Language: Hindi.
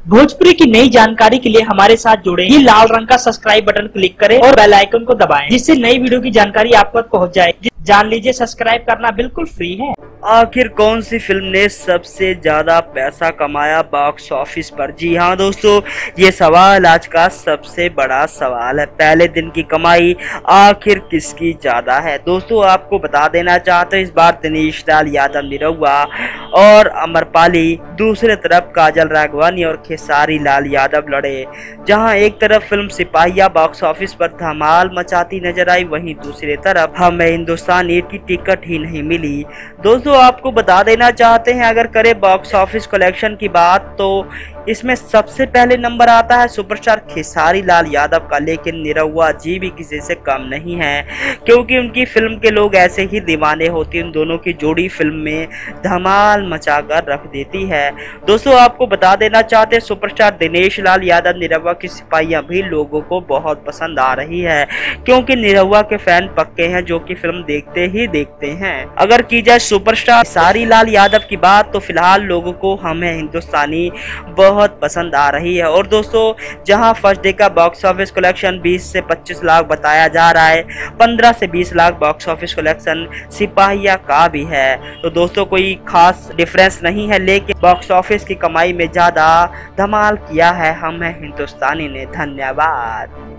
भोजपुरी की नई जानकारी के लिए हमारे साथ जुड़े ये लाल रंग का सब्सक्राइब बटन क्लिक करें और बेल आइकन को दबाएं, जिससे नई वीडियो की जानकारी आप तक पहुंच जाए। जान लीजिए, सब्सक्राइब करना बिल्कुल फ्री है। आखिर कौन सी फिल्म ने सबसे ज्यादा पैसा कमाया बॉक्स ऑफिस पर? जी हाँ दोस्तों, ये सवाल आज का सबसे बड़ा सवाल है। पहले दिन की कमाई आखिर किसकी ज्यादा है? दोस्तों आपको बता देना चाहते हैं, इस बार दिनेश लाल यादव निरहुआ और अमरपाली, दूसरे तरफ काजल राघवानी और खेसारी लाल यादव लड़े। जहां एक तरफ फिल्म सिपाहिया बॉक्स ऑफिस पर धमाल मचाती नजर आई, वहीं दूसरी तरफ हमें हिंदुस्तानी की टिकट ही नहीं मिली। दोस्तों आपको बता देना चाहते हैं, अगर करें बॉक्स ऑफिस कलेक्शन की बात तो इसमें सबसे पहले नंबर आता है सुपरस्टार खेसारी लाल यादव का, लेकिन निरहुआ जी भी किसी से कम नहीं है, क्योंकि उनकी फिल्म के लोग ऐसे ही दीवाने होते हैं। उन दोनों की जोड़ी फिल्म में धमाल मचाकर रख देती है। दोस्तों आपको बता देना चाहते हैं, सुपरस्टार दिनेश लाल यादव निरहुआ की सिपाहियां भी लोगों को बहुत पसंद आ रही है, क्योंकि निरहुआ के फैन पक्के हैं जो कि फिल्म देखते ही देखते हैं। अगर की जाए सुपरस्टार खेसारी लाल यादव की बात तो फिलहाल लोगों को हमें हिंदुस्तानी बहुत पसंद आ रही है। और दोस्तों जहां फर्स्ट डे का बॉक्स ऑफिस कलेक्शन 20 से 25 लाख बताया जा रहा है, 15 से 20 लाख बॉक्स ऑफिस कलेक्शन सिपाहिया का भी है। तो दोस्तों कोई खास डिफरेंस नहीं है, लेकिन बॉक्स ऑफिस की कमाई में ज्यादा धमाल किया है हमें हिंदुस्तानी ने। धन्यवाद।